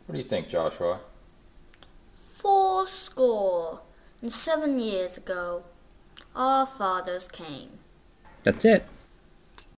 What do you think, Joshua? 70 years ago, our fathers came. That's it.